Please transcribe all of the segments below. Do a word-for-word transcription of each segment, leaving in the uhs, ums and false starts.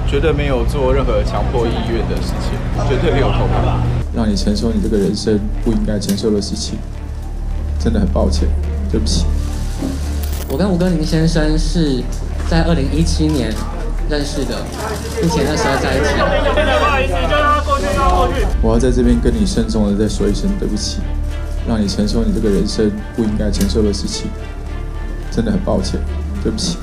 绝对没有做任何强迫意愿的事情，绝对没有偷拍。 让你承受你这个人生不应该承受的事情，真的很抱歉，对不起。 我跟吴根林先生是在二零一七年认识的，并且那时候在一起。 不好意思，就让他过去，就让他过去。 我要在这边跟你慎重的再说一声对不起，让你承受你这个人生不应该承受的事情，真的很抱歉，对不起。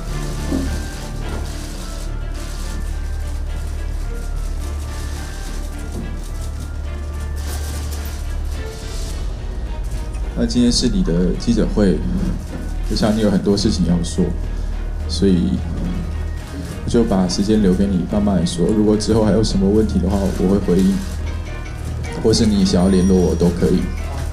那今天是你的记者会，我想你有很多事情要说，所以我就把时间留给你慢慢说。如果之后还有什么问题的话，我会回应，或是你想要联络我都可以。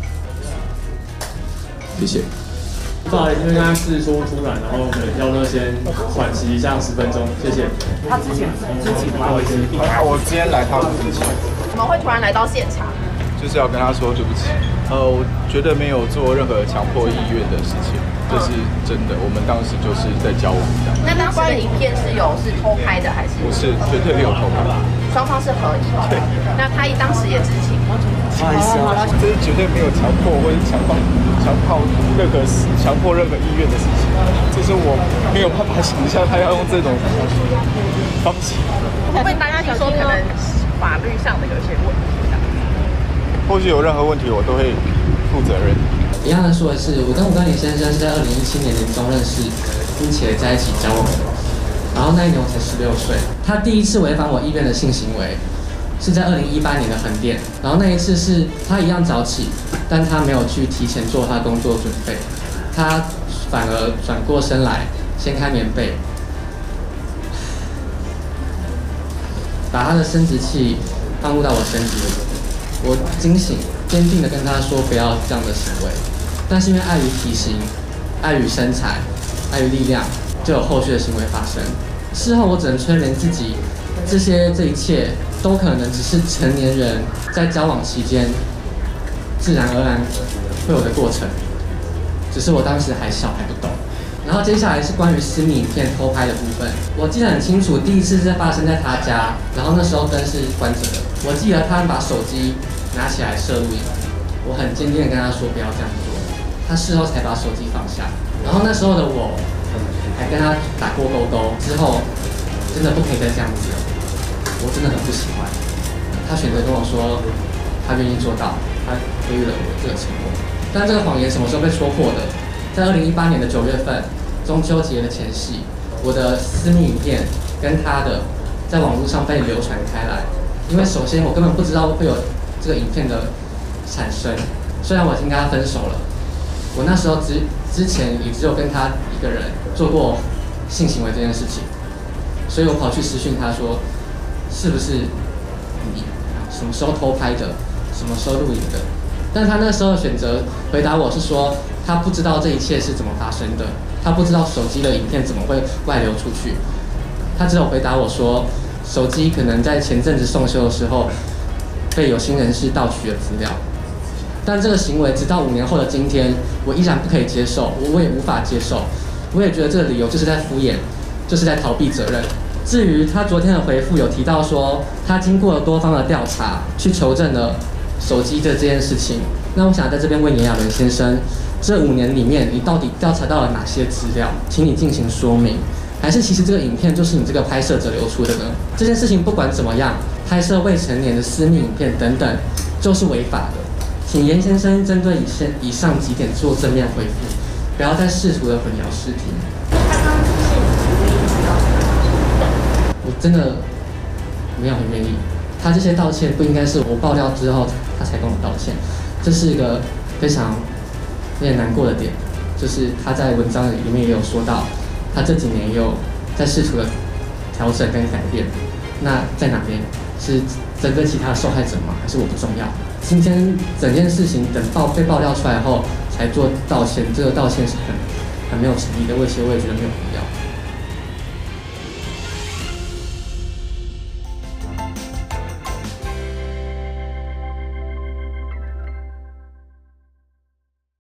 谢谢。 不好意思，因为刚刚事出突然，然后要不先缓息一下十分钟，谢谢。 他之前之前不好意思， 我今天来他们之前， 怎么会突然来到现场？ 就是要跟他说对不起。呃，我绝对没有做任何强迫意愿的事情，这是真的。我们当时就是在交往的。 那当时的影片是有是偷拍的还是？ 不是，绝对没有偷拍。 双方是合意。对。那他当时也知情。 不好意思啊，这是绝对没有强迫或者强迫、强迫任何强迫任何意愿的事情。这是我没有办法想象他要用这种方式。 会不会大家有说可能法律上的有些问题？ 或许有任何问题，我都会负责任。 一样的说的是，我跟吴根林先生是在二零一七年年中认识，并且在一起交往的。然后那一年我才十六岁，他第一次违反我意愿的性行为是在二零一八年的横店。然后那一次是他一样早起，但他没有去提前做他工作准备，他反而转过身来掀开棉被，把他的生殖器放入到我身体里。我惊醒，坚定地跟他说不要这样的行为，但是因为碍于体型、碍于身材、碍于力量，就有后续的行为发生。事后我只能催眠自己，这些这一切都可能只是成年人在交往期间自然而然会有的过程，只是我当时还小还不懂。然后接下来是关于私密影片偷拍的部分，我记得很清楚，第一次是发生在他家，然后那时候灯是关着的，我记得他把手机拿起来摄录影，我很坚定的跟他说不要这样做，他事后才把手机放下。然后那时候的我还跟他打过勾勾，之后真的不可以再这样子了，我真的很不喜欢。他选择跟我说他愿意做到，他给予了我这个承诺。但这个谎言什么时候被戳破的？在二零一八年的九月份，中秋节的前夕，我的私密影片跟他的在网络上被流传开来。因为首先我根本不知道会有这个影片的产生，虽然我已经跟他分手了，我那时候之之前也只有跟他一个人做过性行为这件事情，所以我跑去私讯他说，是不是你什么时候偷拍的，什么时候录影的？但他那时候选择回答我是说，他不知道这一切是怎么发生的，他不知道手机的影片怎么会外流出去，他只有回答我说，手机可能在前阵子送修的时候被有心人士盗取了资料。但这个行为直到五年后的今天，我依然不可以接受，我也无法接受，我也觉得这个理由就是在敷衍，就是在逃避责任。至于他昨天的回复有提到说，他经过了多方的调查，去求证了手机的这件事情。那我想在这边问炎亚纶先生，这五年里面你到底调查到了哪些资料？请你进行说明。还是其实这个影片就是你这个拍摄者流出的呢？这件事情不管怎么样，拍摄未成年的私密影片等等，就是违法的。请严先生针对以上以上几点做正面回复，不要再试图的混淆视听。我真的没有很愿意，他这些道歉不应该是我爆料之后他才跟我道歉，这是一个非常有点难过的点，就是他在文章里面也有说到，他这几年也有在试图的调整跟改变。那在哪边？是针对其他的受害者吗？还是我不重要？今天整件事情等爆被爆料出来后才做道歉，这个道歉是很很没有诚意的，而且我也觉得没有必要。